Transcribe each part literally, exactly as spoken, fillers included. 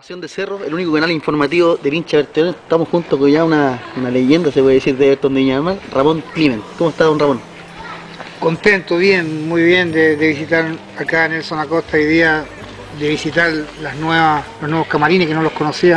Pasión de Cerro, el único canal informativo del hincha Everton. Estamos juntos con ya una, una leyenda, se puede decir, de Everton de Viña del Mar, Ramón Climent. ¿Cómo está, don Ramón? Contento, bien, muy bien de, de visitar acá Nelson Acosta hoy día, de visitar las nuevas, los nuevos camarines que no los conocía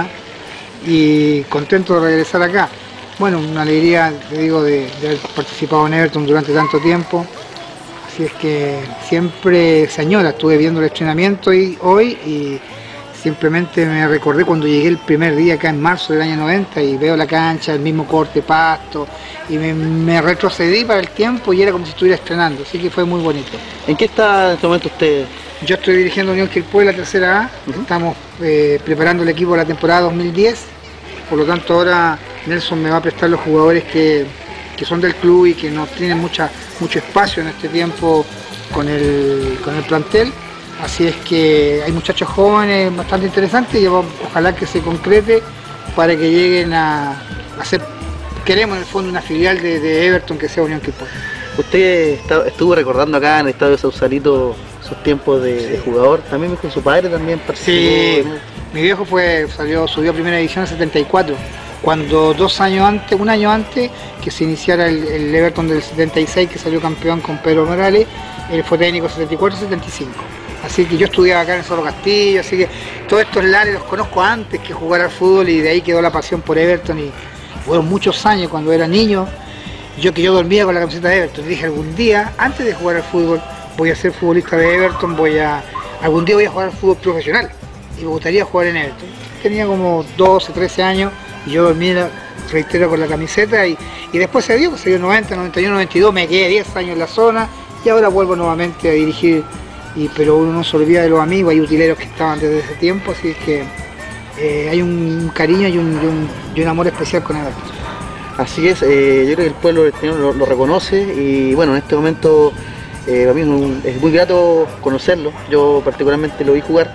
y contento de regresar acá. Bueno, una alegría, te digo, de, de haber participado en Everton durante tanto tiempo. Así es que siempre se añora, estuve viendo el entrenamiento y, hoy y simplemente me recordé cuando llegué el primer día acá en marzo del año noventa y veo la cancha, el mismo corte, pasto, y me, me retrocedí para el tiempo y era como si estuviera estrenando, así que fue muy bonito. ¿En qué está en este momento usted? Yo estoy dirigiendo Unión Quilpué, la tercera A, uh-huh. Estamos eh, preparando el equipo de la temporada dos mil diez, por lo tanto ahora Nelson me va a prestar los jugadores que, que son del club y que no tienen mucha, mucho espacio en este tiempo con el, con el plantel. Así es que hay muchachos jóvenes bastante interesantes y ojalá que se concrete para que lleguen a, a ser, queremos en el fondo una filial de, de Everton que sea Unión Quilpué. Usted está, estuvo recordando acá en el estadio de Sausalito sus tiempos de, sí. de jugador, también con su padre también participó. Sí, mi viejo fue, salió, subió a primera división en setenta y cuatro, cuando dos años antes, un año antes que se iniciara el, el Everton del setenta y seis que salió campeón con Pedro Morales, él fue técnico setenta y cuatro setenta y cinco. Así que yo estudiaba acá en Cerro Castillo, así que todos estos lares los conozco antes que jugar al fútbol y de ahí quedó la pasión por Everton y fueron muchos años cuando era niño, yo que yo dormía con la camiseta de Everton, y dije algún día, antes de jugar al fútbol, voy a ser futbolista de Everton, voy a algún día voy a jugar al fútbol profesional y me gustaría jugar en Everton. Tenía como doce, trece años y yo dormía, reitero, con la camiseta y, y después se dio, se dio noventa, noventa y uno, noventa y dos, me quedé diez años en la zona y ahora vuelvo nuevamente a dirigir. Y, pero uno no se olvida de los amigos, hay utileros que estaban desde ese tiempo, así que eh, hay un cariño y un, y, un, y un amor especial con Everton. Así es, eh, yo creo que el pueblo lo, lo reconoce y bueno, en este momento eh, para mí es, un, es muy grato conocerlo, yo particularmente lo vi jugar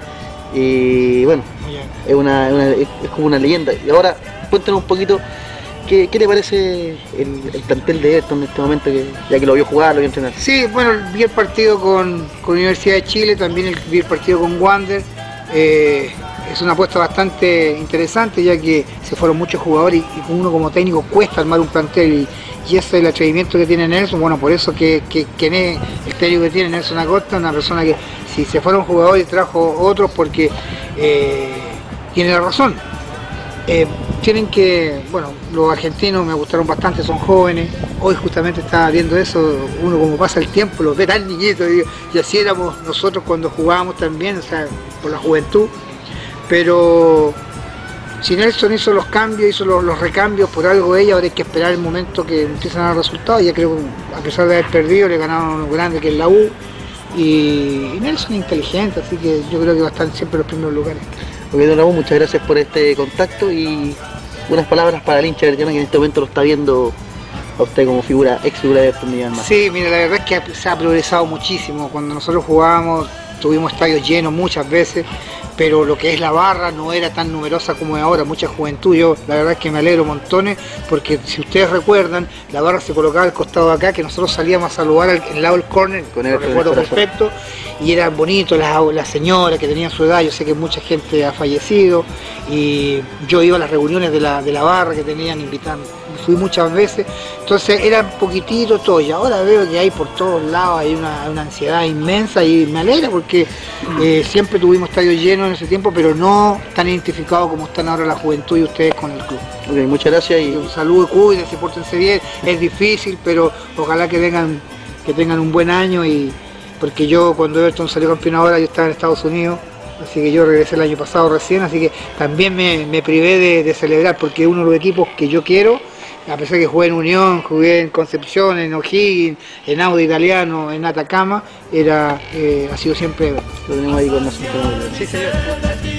y bueno, es, una, una, es, es como una leyenda. Y ahora cuéntanos un poquito, ¿qué, qué le parece el, el plantel de Everton en este momento, que, ya que lo vio jugar, lo vio entrenar? Sí, bueno, vi el partido con, con Universidad de Chile, también el, vi el partido con Wander. Eh, es una apuesta bastante interesante ya que se fueron muchos jugadores y, y uno como técnico cuesta armar un plantel y, y ese es el atrevimiento que tiene Nelson. Bueno, por eso que, que, que el técnico que tiene Nelson Acosta, una persona que si se fueron jugadores trajo otros porque eh, tiene la razón. Eh, tienen que, bueno, los argentinos me gustaron bastante, son jóvenes, hoy justamente estaba viendo eso, uno como pasa el tiempo los ve tan niñitos y, y así éramos nosotros cuando jugábamos también, o sea, por la juventud, pero si Nelson hizo los cambios, hizo los, los recambios por algo ella, ahora hay que esperar el momento que empiezan a dar resultados. Ya creo que a pesar de haber perdido le ganaron a uno grande que es la U y, y Nelson es inteligente, así que yo creo que va a estar siempre en los primeros lugares. Ok, don Ramón, muchas gracias por este contacto y unas palabras para el hincha evertoniano que en este momento lo está viendo a usted como figura, ex figura de Everton de Viña del Mar. Sí, mira, la verdad es que se ha progresado muchísimo. Cuando nosotros jugábamos tuvimos estadios llenos muchas veces, pero lo que es la barra no era tan numerosa como es ahora, mucha juventud. Yo la verdad es que me alegro montones, porque si ustedes recuerdan, la barra se colocaba al costado de acá, que nosotros salíamos a saludar al, al lado del córner, con el recuerdo perfecto, y era bonito, la, la señora que tenía su edad, yo sé que mucha gente ha fallecido, y yo iba a las reuniones de la, de la barra que tenían invitando, fui muchas veces, entonces era poquitito todo, y ahora veo que hay por todos lados, hay una, una ansiedad inmensa, y me alegra porque eh, siempre tuvimos estadios llenos en ese tiempo, pero no tan identificados como están ahora la juventud y ustedes con el club. Okay, muchas gracias y un saludo, cuídense, pórtense bien, es difícil, pero ojalá que tengan, que tengan un buen año, y porque yo cuando Everton salió campeón ahora yo estaba en Estados Unidos, así que yo regresé el año pasado recién, así que también me, me privé de, de celebrar, porque uno de los equipos que yo quiero, a pesar que jugué en Unión, jugué en Concepción, en O'Higgins, en Auda Italiano, en Atacama, era, eh, ha sido siempre Everton. Lo tenemos ahí con nosotros. Sí, señor.